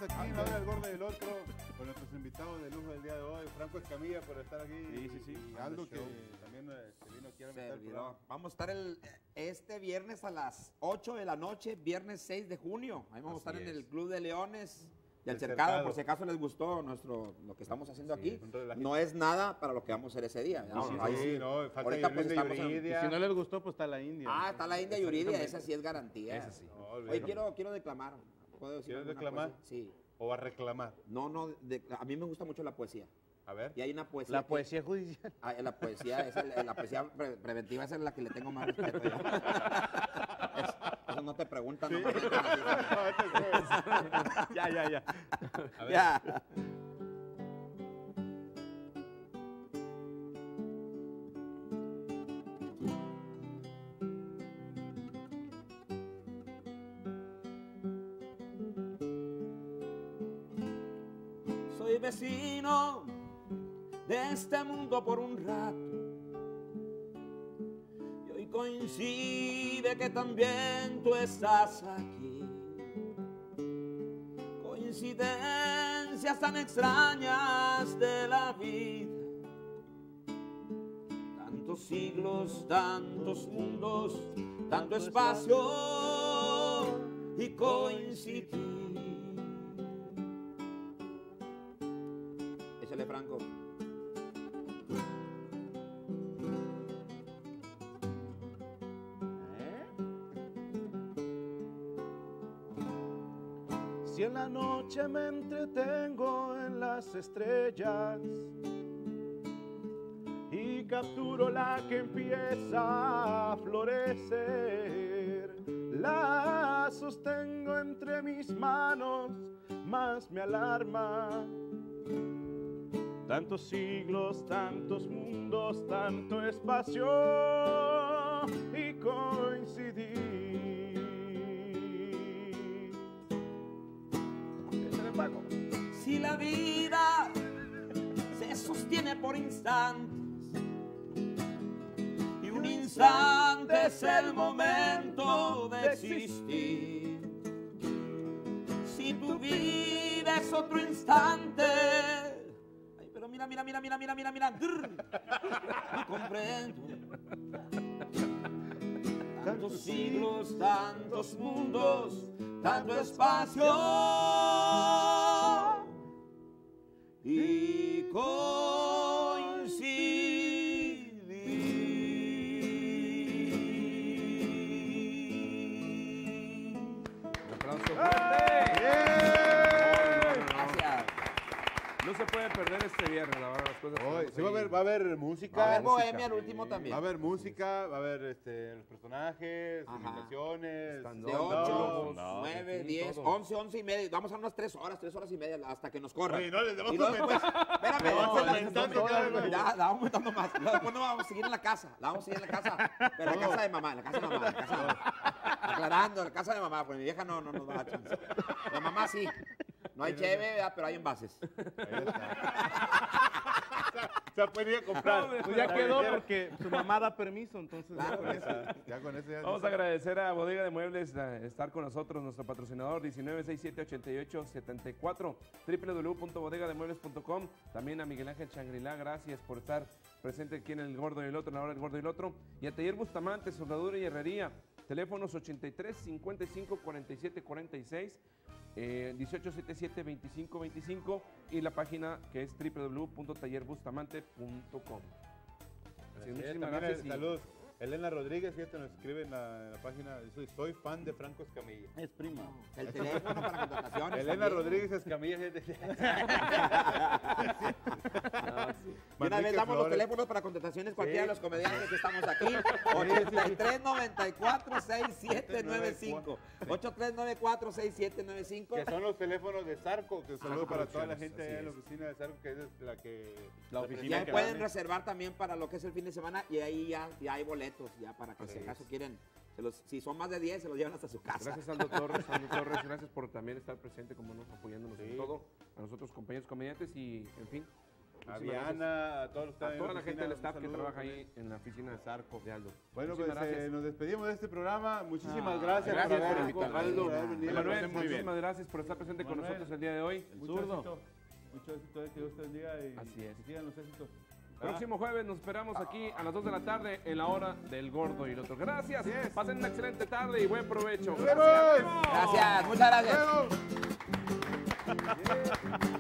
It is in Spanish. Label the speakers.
Speaker 1: estamos aquí en la hora del gordo y del otro con nuestros invitados de lujo del día de hoy. Franco Escamilla por estar aquí.
Speaker 2: Sí.
Speaker 1: Y Aldo que también vino aquí a meter el programa.
Speaker 3: Vamos a estar este viernes a las 8 de la noche, viernes 6 de junio. Ahí vamos a estar en el Club de Leones del Cercado, por si acaso les gustó lo que estamos haciendo aquí. No es nada para lo que vamos a hacer ese día.
Speaker 1: Falta
Speaker 3: ahorita pues estamos
Speaker 1: y
Speaker 2: si no les gustó, pues está la India.
Speaker 3: está la India Yuridia, esa sí es garantía.
Speaker 2: Esa sí.
Speaker 3: Oye, quiero declamar. ¿Puedo decir
Speaker 1: ¿Quieres
Speaker 3: alguna
Speaker 1: declamar?
Speaker 3: poesía? Sí.
Speaker 1: ¿O a reclamar?
Speaker 3: No, a mí me gusta mucho la poesía.
Speaker 1: A ver.
Speaker 3: Y hay una poesía.
Speaker 2: La poesía judicial.
Speaker 3: La poesía, la poesía preventiva, esa es la que le tengo más respeto. Eso no te preguntan.
Speaker 1: Sí.
Speaker 3: Ya.
Speaker 1: A ver.
Speaker 3: Ya. Soy vecino de este mundo por un rato y hoy coincide que también tú estás aquí. Coincidencias tan extrañas de la vida, tantos siglos, tantos mundos, tanto espacio y coincidir. Échale, Franco.
Speaker 2: Si en la noche me entretengo en las estrellas y capturo la que empieza a florecer, la sostengo entre mis manos, más me alarma. Tantos siglos, tantos mundos, tanto espacio y coincidir.
Speaker 3: Si la vida se sostiene por instantes y un instante es el momento de existir, si tu vida es otro instante, ay, pero mira, no comprendo. Tantos siglos, tantos mundos, tanto espacio y coincidir.
Speaker 2: Un aplauso fuerte.
Speaker 3: Gracias.
Speaker 2: No se puede perder este viernes, la verdad, las cosas.
Speaker 1: Hoy, sí, va a haber música.
Speaker 3: Va a haber bohemia al último también.
Speaker 1: Va a haber música, va a haber los personajes,
Speaker 3: Ajá.
Speaker 1: imitaciones.
Speaker 3: De 8, 9, 10, 11, 11 y media. Vamos a unas 3 horas y media hasta que nos corran.
Speaker 1: Oye, no, les damos
Speaker 3: Y luego
Speaker 1: un
Speaker 3: después, espérame,
Speaker 1: No,
Speaker 3: después
Speaker 1: aumentando cada vez.
Speaker 3: ya, la vamos aumentando más. Luego después no vamos a seguir en la casa. La vamos a seguir en la casa. Pero en la casa de mamá, en la casa de mamá, en la casa de mamá. Aclarando, en la casa de mamá, porque mi vieja no nos da chance. La mamá sí. No hay cheve, pero hay envases.
Speaker 1: Se puede ir a comprar.
Speaker 2: Pues ya quedó porque su mamá da permiso, entonces.
Speaker 3: Claro.
Speaker 1: Ya con eso ya.
Speaker 4: Vamos a agradecer a Bodega de Muebles estar con nosotros, nuestro patrocinador 19678874, www.bodegademuebles.com. También a Miguel Ángel Changrila, gracias por estar presente aquí en El Gordo y el Otro, en la hora del Gordo y el Otro. Y a Taller Bustamante, soldadura y herrería, teléfonos 83 55 47 46, 1877 25 25 y la página que es www.tallerbustamante.com. Así, muchísimas gracias.
Speaker 1: Saludos. Elena Rodríguez, fíjate, nos escribe en la página, soy fan de Franco Escamilla.
Speaker 2: Es prima.
Speaker 3: El teléfono para contrataciones.
Speaker 1: Elena
Speaker 3: también.
Speaker 1: Rodríguez Escamilla. Fíjate.
Speaker 3: De una vez damos los teléfonos para contrataciones, cualquiera de los comediantes que estamos aquí. 8394-6795. 8394-6795.
Speaker 1: Que son los teléfonos de Zarco, que saludo para toda la gente allá en la oficina de Zarco, que es la que...
Speaker 2: La oficina
Speaker 3: Ya
Speaker 2: que
Speaker 3: pueden
Speaker 2: van,
Speaker 3: reservar también para lo que es el fin de semana y ahí ya hay boletos, ya para que si acaso quieren, si son más de 10 se los llevan hasta su casa.
Speaker 4: Gracias Aldo Torres, gracias por también estar presente como nos apoyándonos en todo, a nosotros compañeros comediantes y en fin,
Speaker 1: A Diana, a todos los que están en
Speaker 4: toda la gente del
Speaker 1: oficina,
Speaker 4: staff que
Speaker 1: un
Speaker 4: trabaja
Speaker 1: saludo
Speaker 4: ahí en la oficina
Speaker 1: de Zarco.
Speaker 4: de Aldo.
Speaker 1: Bueno,
Speaker 4: Muchísimas
Speaker 1: pues
Speaker 4: gracias.
Speaker 1: nos despedimos de este programa. Muchísimas gracias,
Speaker 4: gracias
Speaker 1: por
Speaker 4: por
Speaker 1: haber
Speaker 4: invitarme.
Speaker 1: Aldo, por haber venido.
Speaker 4: Emanuel,
Speaker 1: Muy bien.
Speaker 4: muchísimas gracias por estar presente con
Speaker 2: Manuel,
Speaker 4: nosotros el día de hoy.
Speaker 2: Mucho éxito, que Dios te bendiga y
Speaker 4: Así es.
Speaker 2: que sigan los éxitos.
Speaker 4: Próximo jueves nos esperamos aquí a las 2 de la tarde en la hora del gordo y el otro. Gracias. Pasen una excelente tarde y buen provecho.
Speaker 1: ¡Nos vemos!
Speaker 3: Gracias, muchas gracias.
Speaker 1: ¡Nos vemos!